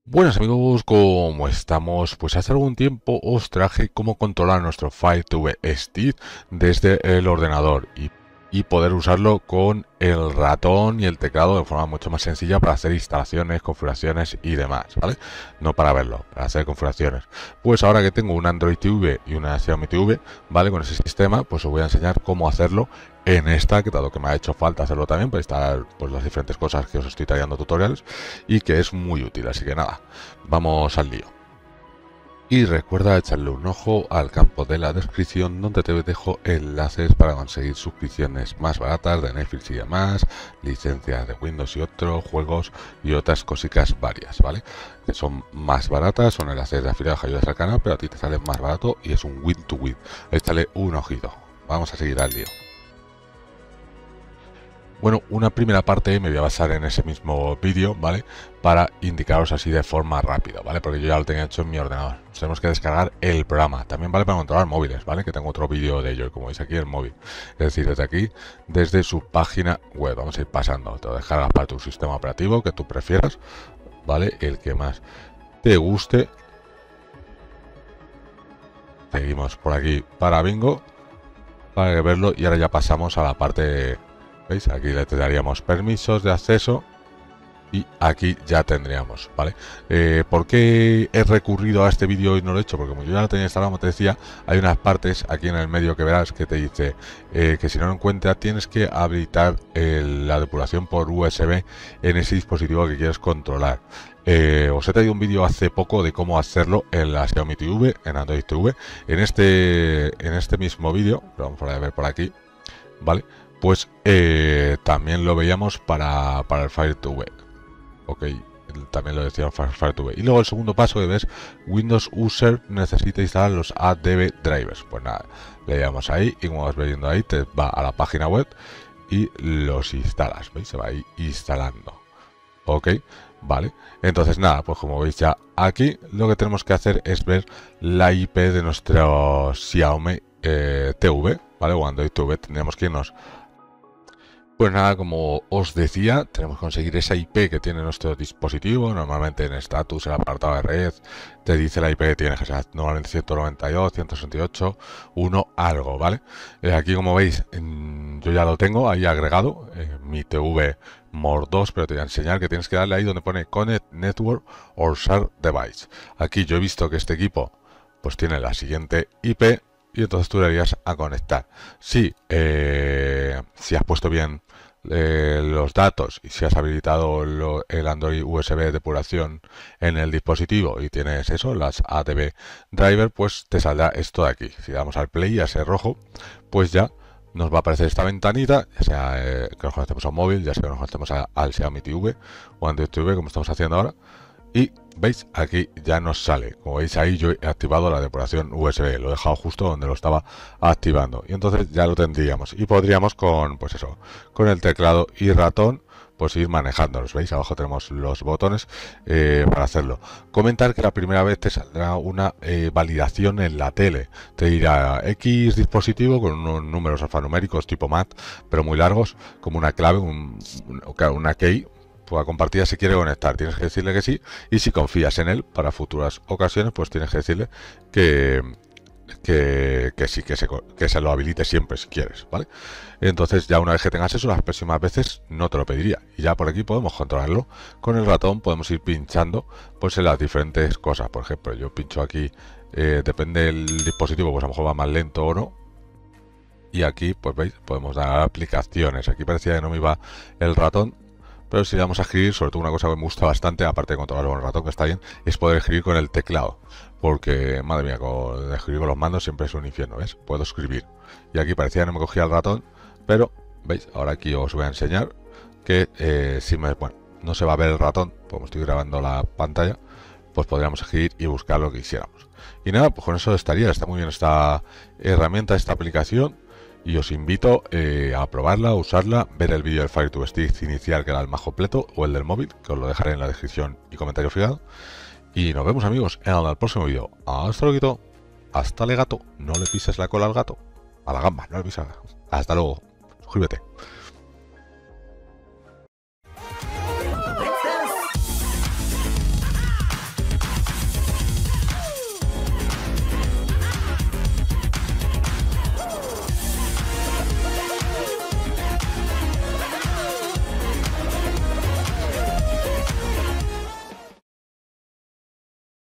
Buenas amigos, ¿cómo estamos? Pues hace algún tiempo os traje cómo controlar nuestro Fire TV Stick desde el ordenador y poder usarlo con el ratón y el teclado de forma mucho más sencilla para hacer instalaciones, configuraciones y demás, ¿vale? No para verlo, para hacer configuraciones. Pues ahora que tengo un Android TV y una Xiaomi TV, ¿vale? Con ese sistema, pues os voy a enseñar cómo hacerlo en esta, que dado que me ha hecho falta hacerlo también para instalar pues las diferentes cosas que os estoy trayendo tutoriales y que es muy útil, así que nada, vamos al lío. Y recuerda echarle un ojo al campo de la descripción donde te dejo enlaces para conseguir suscripciones más baratas de Netflix y demás, licencias de Windows y otros juegos y otras cositas varias, ¿vale? Que son más baratas, son enlaces de afiliados que ayudas al canal, pero a ti te sale más barato y es un win to win. Échale un ojito. Vamos a seguir al lío. Bueno, una primera parte me voy a basar en ese mismo vídeo, ¿vale? Para indicaros así de forma rápida, ¿vale? Porque yo ya lo tenía hecho en mi ordenador. Tenemos que descargar el programa. También vale para controlar móviles, ¿vale? Que tengo otro vídeo de ello, como veis aquí, el móvil. Es decir, desde aquí, desde su página web. Vamos a ir pasando. Te lo descargas para tu sistema operativo que tú prefieras, ¿vale? El que más te guste. Seguimos por aquí para Bingo, para verlo. Y ahora ya pasamos a la parte... ¿Veis? Aquí le daríamos permisos de acceso y aquí ya tendríamos, ¿vale? ¿Por qué he recurrido a este vídeo y no lo he hecho? Porque como yo ya lo tenía instalado, como te decía, hay unas partes aquí en el medio que verás que te dice que si no lo encuentras tienes que habilitar la depuración por USB en ese dispositivo que quieres controlar. Os he traído un vídeo hace poco de cómo hacerlo en la Xiaomi TV, en Android TV. En este mismo vídeo, lo vamos a ver por aquí, ¿vale? Pues también lo veíamos para el Fire TV. Ok, también lo decía Fire TV. Y luego el segundo paso que ves, Windows User necesita instalar los ADB drivers. Pues nada, le damos ahí y como vas viendo ahí, te va a la página web y los instalas. ¿Veis? Se va ahí instalando. Ok, vale. Entonces nada, pues como veis ya aquí, lo que tenemos que hacer es ver la IP de nuestro Xiaomi TV, ¿vale? O Android TV, tendríamos que irnos. Pues nada, como os decía, tenemos que conseguir esa IP que tiene nuestro dispositivo. Normalmente en status, el apartado de red, te dice la IP que tiene, que sea normalmente 192, 168, 1 algo, ¿vale? Aquí como veis, yo ya lo tengo ahí agregado, mi TV More 2, pero te voy a enseñar que tienes que darle ahí donde pone Connect Network or Share Device. Aquí yo he visto que este equipo pues tiene la siguiente IP y entonces tú le darías a conectar. Si has puesto bien los datos y si has habilitado el Android USB de depuración en el dispositivo y tienes eso, las ADB driver, pues te saldrá esto de aquí. Si damos al play y a ese rojo, pues ya nos va a aparecer esta ventanita, ya sea que nos conectemos a un móvil, ya sea que nos conectemos al Xiaomi TV o Android TV, como estamos haciendo ahora. Y veis, aquí ya nos sale. Como veis ahí yo he activado la depuración USB. Lo he dejado justo donde lo estaba activando. Y entonces ya lo tendríamos. Y podríamos con, pues eso, con el teclado y ratón, pues ir manejándolos. ¿Veis? Abajo tenemos los botones para hacerlo. Comentar que la primera vez te saldrá una validación en la tele. Te dirá X dispositivo con unos números alfanuméricos tipo MAT, pero muy largos, como una clave, una key. Pues a compartida si quiere conectar, tienes que decirle que sí, y si confías en él para futuras ocasiones, pues tienes que decirle que sí, que se lo habilite siempre si quieres, ¿vale? Entonces ya una vez que tengas eso, las próximas veces no te lo pediría, y ya por aquí podemos controlarlo. Con el ratón podemos ir pinchando pues en las diferentes cosas. Por ejemplo, yo pincho aquí, depende del dispositivo, pues a lo mejor va más lento o no. Y aquí, pues veis, podemos dar aplicaciones. Aquí parecía que no me iba el ratón, pero si le vamos a escribir, sobre todo una cosa que me gusta bastante, aparte de controlarlo con el ratón, que está bien, es poder escribir con el teclado. Porque, madre mía, escribir con los mandos siempre es un infierno, ¿ves? Puedo escribir. Y aquí parecía que no me cogía el ratón, pero, ¿veis? Ahora aquí os voy a enseñar que bueno, no se va a ver el ratón, como estoy grabando la pantalla, pues podríamos escribir y buscar lo que quisiéramos. Y nada, pues con eso estaría. Está muy bien esta herramienta, esta aplicación. Y os invito a probarla, a usarla, ver el vídeo del Fire TV Stick inicial, que era el más completo, o el del móvil, que os lo dejaré en la descripción y comentario fijado. Y nos vemos, amigos, en el próximo vídeo. Hasta luego, hasta le gato, no le pises la cola al gato, a la gamba, no le pises. Hasta luego, suscríbete.